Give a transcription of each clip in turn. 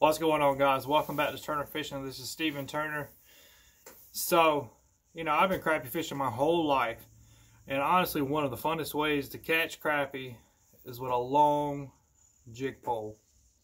What's going on, guys? Welcome back to Turner Fishing. This is Steven Turner. So, I've been crappie fishing my whole life, and honestly, one of the funnest ways to catch crappie is with a long jig pole.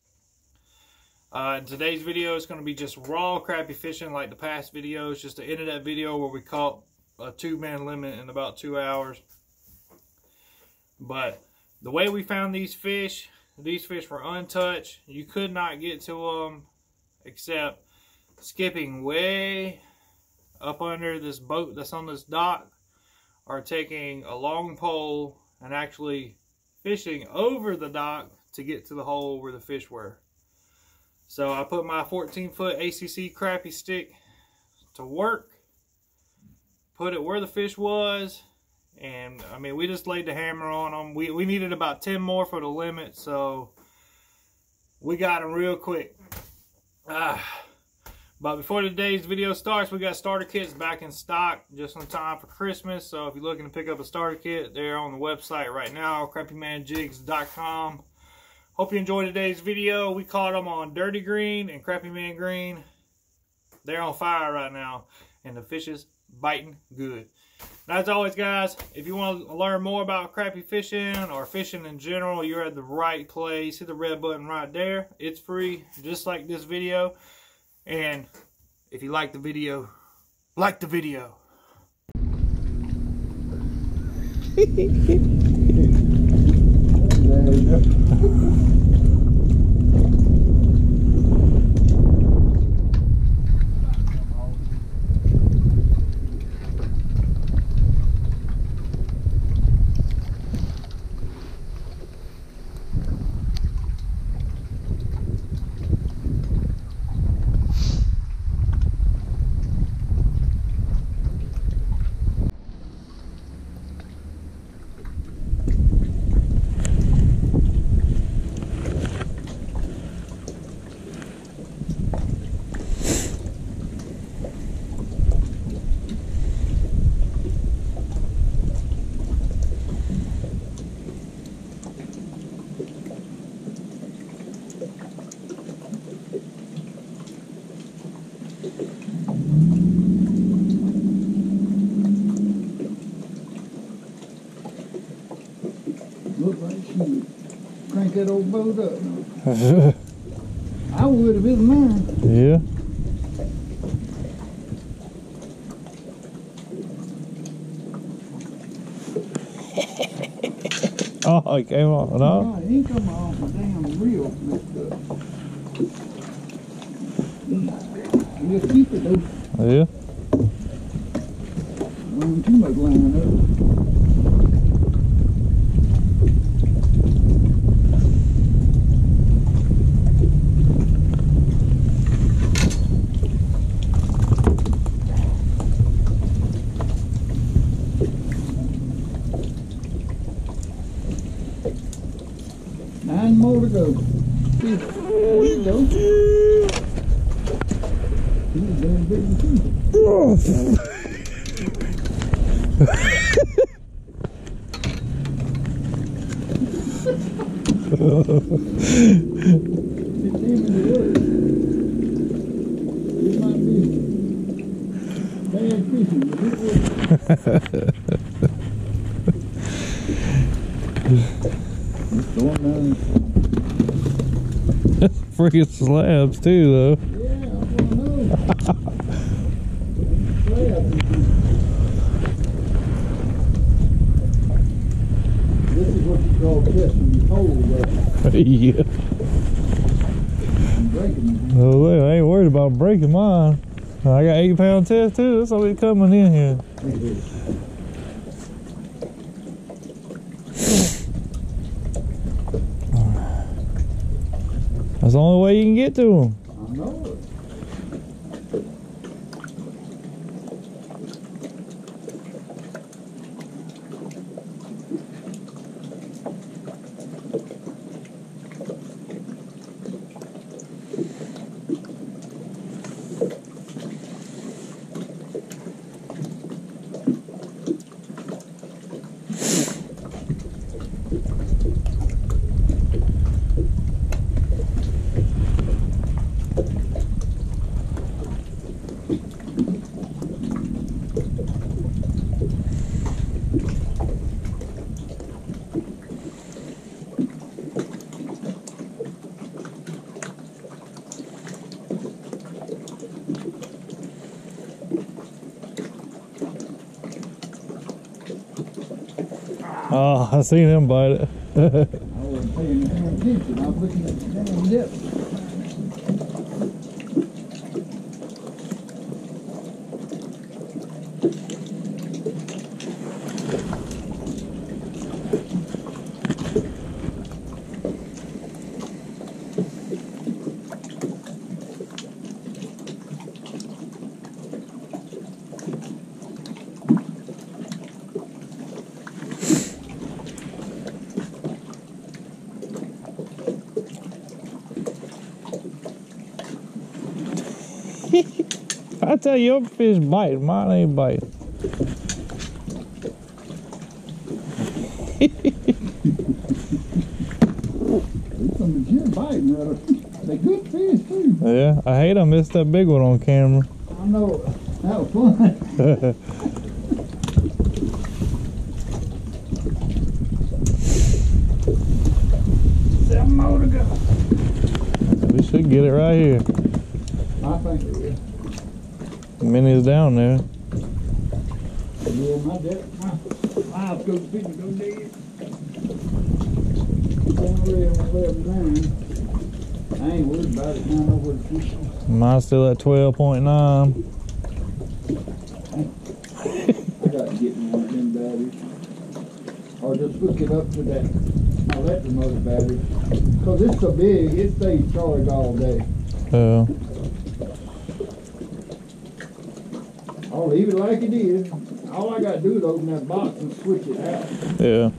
Today's video is going to be just raw crappie fishing like the past videos, just the end of that video where we caught a 2-man limit in about 2 hours. But the way we found these fish were untouched. You could not get to them except skipping way up under this boat that's on this dock, or taking a long pole and actually fishing over the dock to get to the hole where the fish were. So I put my 14-foot ACC crappie stick to work, put it where the fish was, and I mean, we just laid the hammer on them. We needed about 10 more for the limit, so we got them real quick. But before today's video starts, we got starter kits back in stock just in time for Christmas. So if you're looking to pick up a starter kit, they're on the website right now, crappiemanjigs.com. Hope you enjoyed today's video. We caught them on Dirty Green and Crappie Man Green. They're on fire right now, and the fish is biting good. Now, as always, guys, if you want to learn more about crappie fishing or fishing in general, you're at the right place. Hit the red button right there. It's free, just like this video. And if you like the video, like the video. Look like she crank that old boat up. I would if it was mine. Yeah. Oh, it came off. No? No, it ain't come off the damn reel messed up. You just keep it though. Yeah. Don't too much line up. 9 more to go. There you go. He's damn big and too. It might be bad fishing, but it works. Freaking slabs too, though. Yeah, I want to know. This is what you call catching your pole, Yeah. and breaking it. Oh, well, I ain't worried about breaking mine. I got 8-pound test too. That's always coming in here. That's the only way you can get to them. I know it. Oh, I seen him bite it. I wasn't paying any damn attention. I was looking at the damn depth. I tell you, your fish bite, mine ain't bite. Some legit biting, brother. They good fish too. Yeah, I hate I missed that big one on camera. I know. That was fun. Seven more to go. We should get it right here. I think it will. Minnie's down there. Yeah, my live goes big and go dead. I ain't worried about it now. I know where the fish are. Mine's still at 12.9. I got to get me one of them batteries. Or just hook it up to that electric motor battery. Because it's so big, it stays charged all day. I'll leave it like it is. All I got to do is open that box and switch it out. Yeah.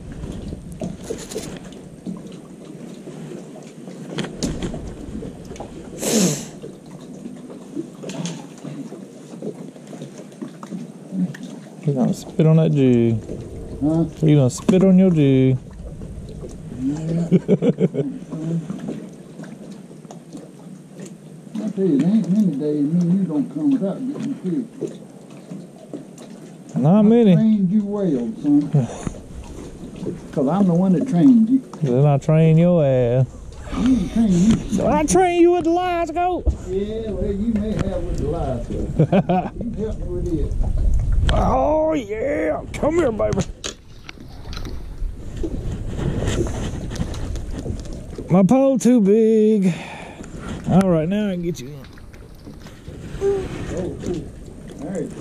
You gonna spit on that jig. Huh? You gonna spit on your jig. Yeah. I tell you, there ain't many days me and you don't come without getting fish. Not many. I trained you well, son. Because I'm the one that trained you. Then I train your ass. I didn't train you. I train you with the live scope. Yeah, well, you may have with the live stuff. You help me with it. Oh yeah, come here, baby. My pole too big. All right, now I can get you. Oh, cool. All right.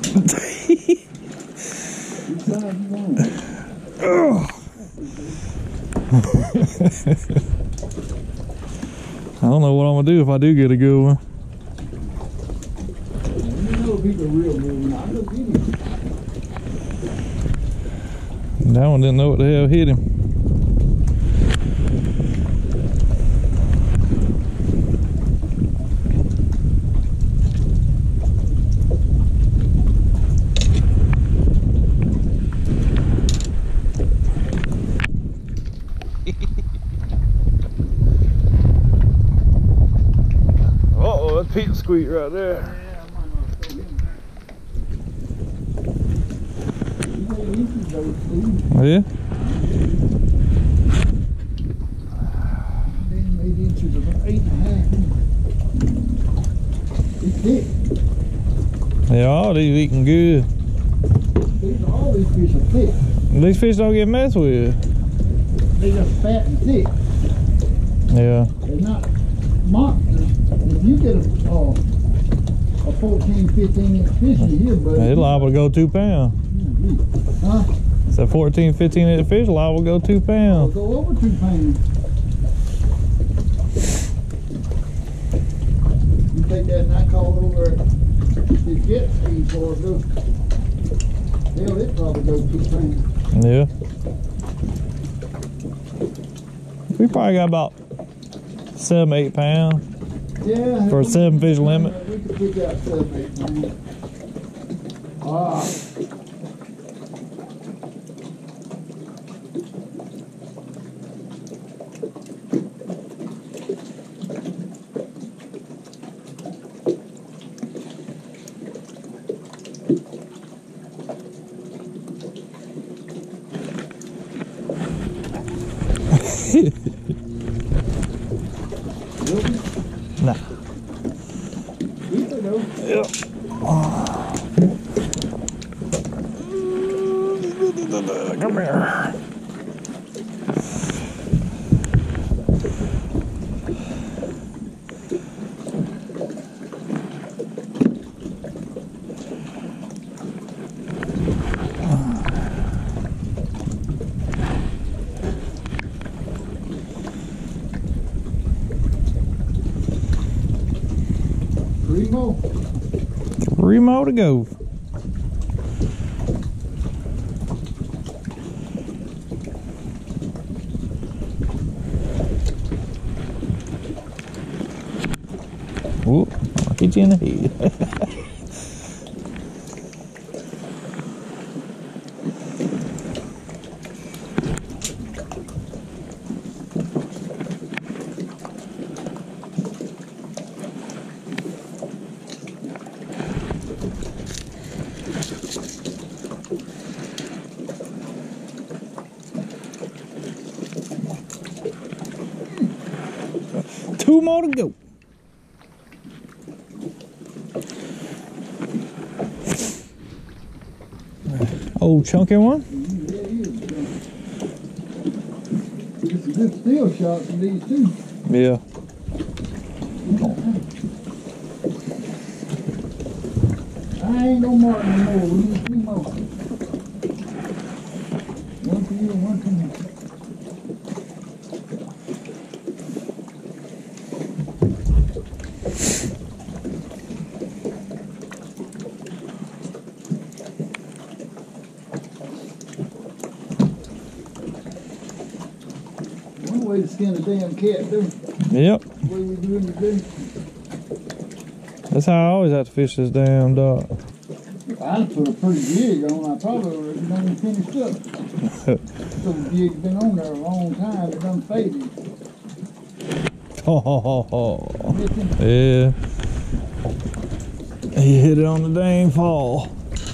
Which side you want? Oh. I don't know what I'm gonna do if I do get a good one. You know if he's a real good one, I'll go get him. That one didn't know what the hell hit him. Uh-oh, that's Pete Squeak right there. Yeah, I might not throw him back. You know, inches though, Steve. Yeah? Damn, 8 inches, about 8.5 inches. It's thick. Yeah, all these eating good. All these fish are thick. These fish don't get messed with. They just fat and thick. Yeah. They're not monsters. If you get a 14, 15 inch fish in here, buddy. It's liable to go 2 pounds. Huh? It's a 14, 15 inch fish liable to go 2 I'll pounds. go over 2 pounds. You take that and I call it over the jet ski for it goes. Hell, it probably goes 2 pounds. Yeah. We probably got about 7, 8 pounds. Yeah. For a 7 fish limit. We could pick out 7, 8 pounds. Ah. Nah. Yep. Come here. more. 3 more to go. Whoop, I'll hit you in the head. Two more to go. Old chunky one. Yeah, he is. It's a good steel shot for these too. Yeah. I ain't no more no more. We need 2 more. One for you and one for me. One way to skin a damn cat, too. Yep. The way we do it today. That's how I always have to fish this damn dock. If I'd put a pretty jig on, I probably would have done finished up. So the jig's been on there a long time, it done faded. Oh, yeah. He hit it on the dang fall.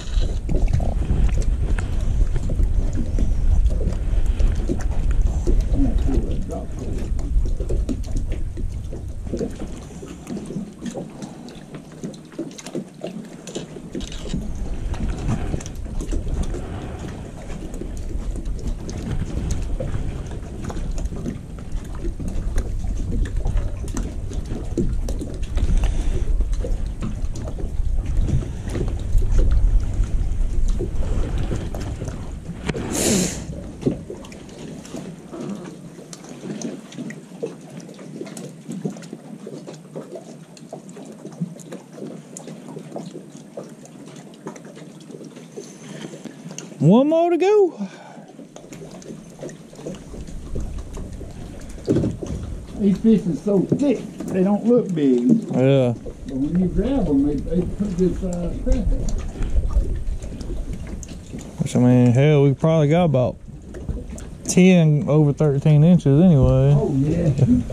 One more to go. These fish are so thick, they don't look big. Yeah. But when you grab them, they pretty good size crappie. Which, I mean, hell, we probably got about 10 over 13 inches anyway. Oh, yeah.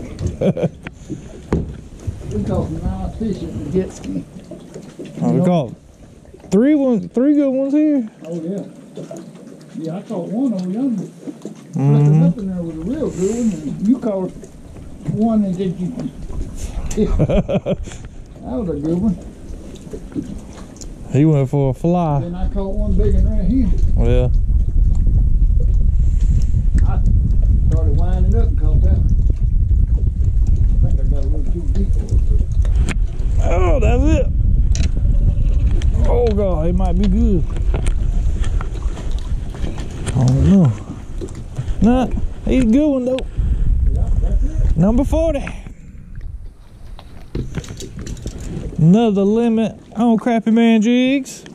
We caught some nice fish at the jet ski. We caught three good ones here. Oh, yeah. Yeah, I caught one over yonder. Mm-hmm. Up in there with a real good one, and you caught one that you. That was a good one. He went for a fly. Then I caught one big one right here. Yeah. I started winding up and caught that one. I think I got a little too deep for it. Oh, that's it. Oh, God, it might be good. I don't know. Nah, he's a good one, though. Yeah, that's it. Number 40. Another limit on Crappie Man jigs.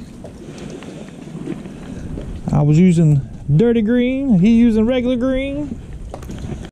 I was using dirty green, he using regular green.